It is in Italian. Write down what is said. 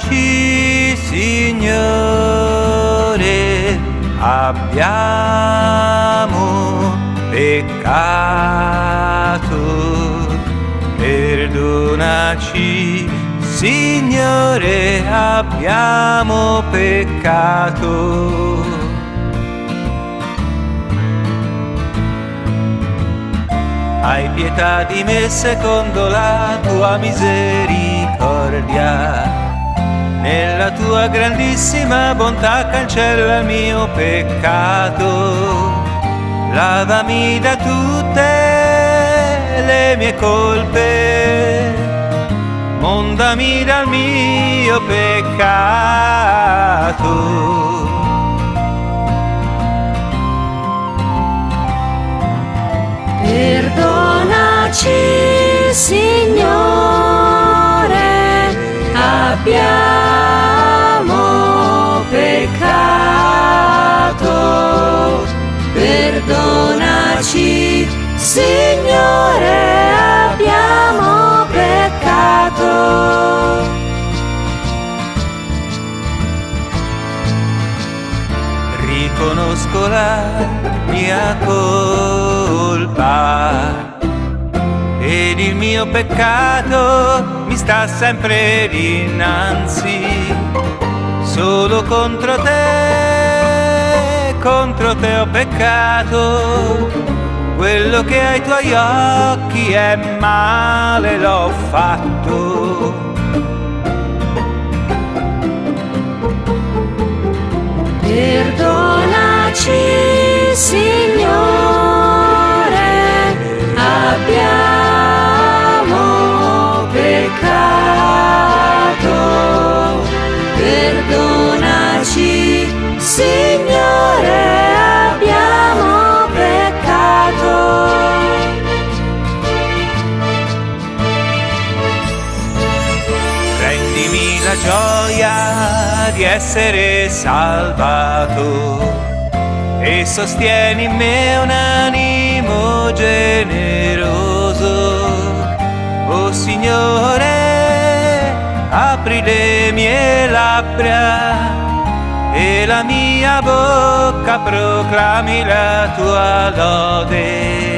Perdonaci, Signore, abbiamo peccato. Perdonaci, Signore, abbiamo peccato. Hai pietà di me secondo la tua misericordia. Nella tua grandissima bontà cancella il mio peccato. Lavami da tutte le mie colpe. Mondami dal mio peccato. Perdonaci, Signore, abbiamo peccato. Perdonaci, Signore, abbiamo peccato. Riconosco la mia colpa ed il mio peccato mi sta sempre dinanzi. Solo contro te ho peccato. Quello che ai tuoi occhi è male l'ho fatto. Perdonaci, Signore, abbiamo peccato. Perdonaci, Signore, abbiamo peccato. Rendimi la gioia di essere salvato e sostieni in me un animo generoso. Oh Signore, apri le mie labbra e la mia bocca proclami la tua lode.